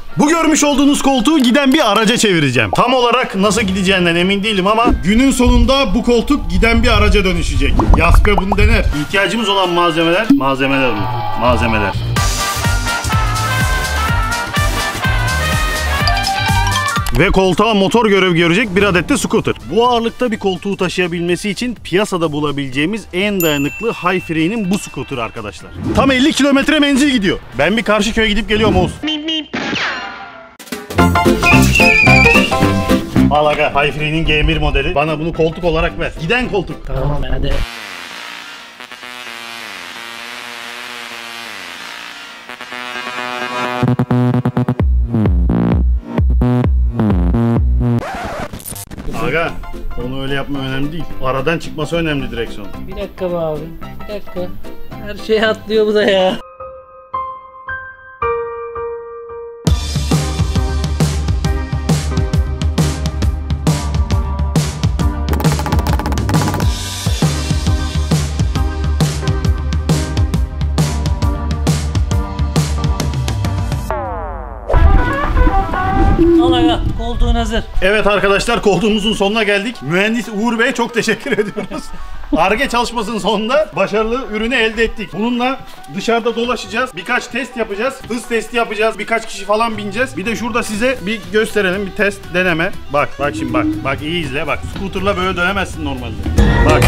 Bu görmüş olduğunuz koltuğu giden bir araca çevireceğim. Tam olarak nasıl gideceğinden emin değilim ama günün sonunda bu koltuk giden bir araca dönüşecek. Yaspe bunu dener. İhtiyacımız olan malzemeler. Ve koltuğa motor görev görecek bir adet de scooter. Bu ağırlıkta bir koltuğu taşıyabilmesi için piyasada bulabileceğimiz en dayanıklı Hi-Free'nin bu scooter arkadaşlar. Tam 50 kilometre menzil gidiyor. Ben bir karşı köye gidip geliyorum Oğuz. Al aga, Hi-Free'nin G1 modeli. Bana bunu koltuk olarak ver. Giden koltuk. Tamam hadi. Aga, onu öyle yapma önemli değil. Aradan çıkması önemli direksiyon. Bir dakika be abi. Bir dakika. Her şeye atlıyor bu da ya. Koltuğun hazır. Evet arkadaşlar, koltuğumuzun sonuna geldik. Mühendis Uğur Bey'e çok teşekkür ediyoruz. Ar-Ge çalışmasının sonunda başarılı ürünü elde ettik. Bununla dışarıda dolaşacağız. Birkaç test yapacağız. Hız testi yapacağız. Birkaç kişi falan bineceğiz. Bir de şurada size bir gösterelim. Bir test, deneme. Bak şimdi bak. Bak iyi izle bak. Scooter'la böyle dönemezsin normalde. Bak.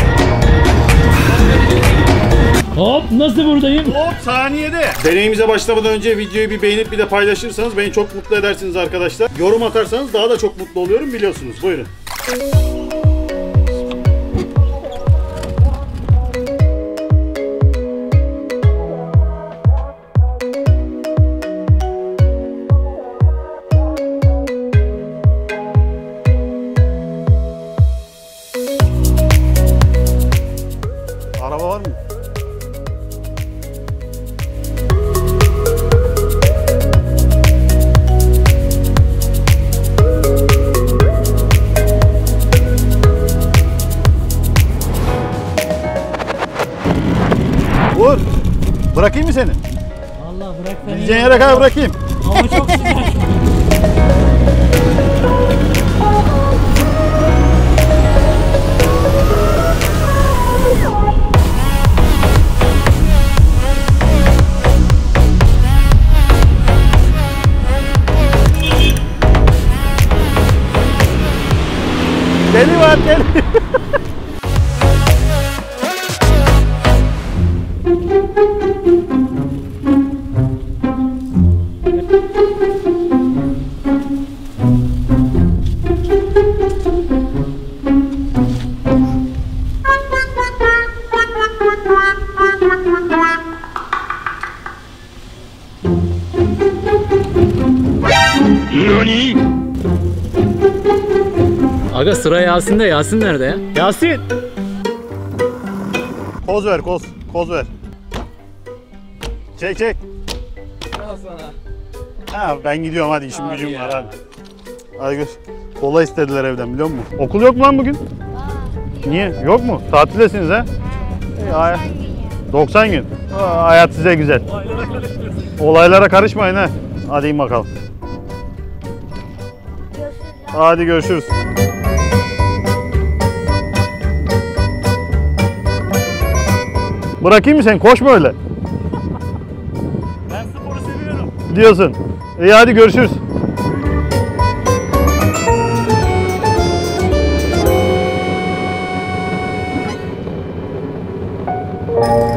Hop, nasıl buradayım? Hop, saniyede. Deneyimize başlamadan önce videoyu bir beğenip bir de paylaşırsanız beni çok mutlu edersiniz arkadaşlar. Yorum atarsanız daha da çok mutlu oluyorum, biliyorsunuz. Buyurun. Araba var mı? Uğur, bırakayım mı seni? Vallahi bırak beni. Gideceğin yere kadar bırakayım. Hava çok sıcak. Deli var deli. Aga sıra Yasin'de. Yasin nerede ya? Yasin! Koz ver, koz ver. Çek. Al sana. Ha, ben gidiyorum hadi, işim gücüm var hadi. Hadi gör. Kola istediler evden, biliyor musun? Okul yok mu lan bugün? Niye? Yok mu? Tatildesiniz ha? 90 gün. Hayat size güzel. Olaylara karışmayın ha. Hadi in bakalım. Hadi görüşürüz. Bırakayım mı sen? Koşma öyle. Ben sporu seviyorum. Diyorsun. İyi hadi görüşürüz.